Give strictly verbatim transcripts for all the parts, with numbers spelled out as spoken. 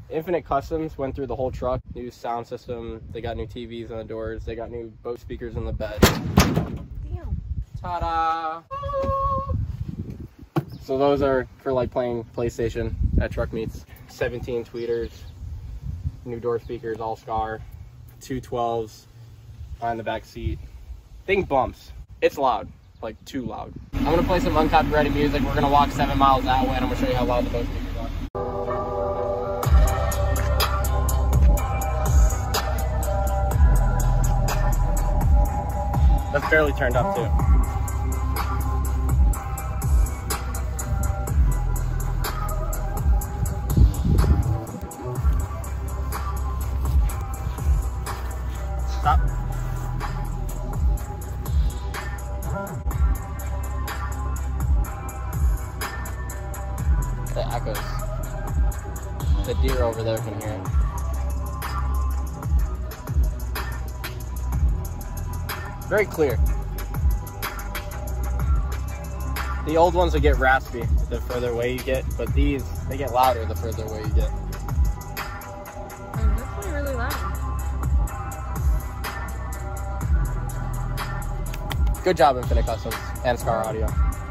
Infinite Customs went through the whole truck. New sound system. They got new T Vs on the doors. They got new Bose speakers in the bed. Damn. Ta-da! So those are for like playing PlayStation at truck meets. seventeen tweeters, new door speakers, all Scar, two twelves on the back seat. Thing bumps. It's loud, like too loud. I'm gonna play some uncopyrighted music. We're gonna walk seven miles that way, and I'm gonna show you how loud the Bose speakers are. That's barely turned up too. Stop. The echoes. The deer over there can hear it. Very clear. The old ones would get raspy the further away you get, but these, they get louder the further away you get. I'm definitely really loud. Good job, Infinite Customs and Scar Audio.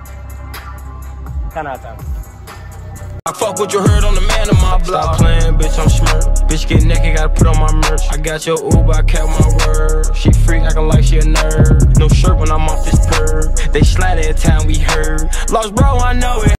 ten out of ten. I fuck what you heard on the man of my block. Stop playing, bitch, I'm smirk. Bitch get naked, gotta put on my merch. I got your Uber, I kept my word. She freak, acting like she a nerd. No shirt when I'm off this perv. They slide every time we heard. Lost bro, I know it.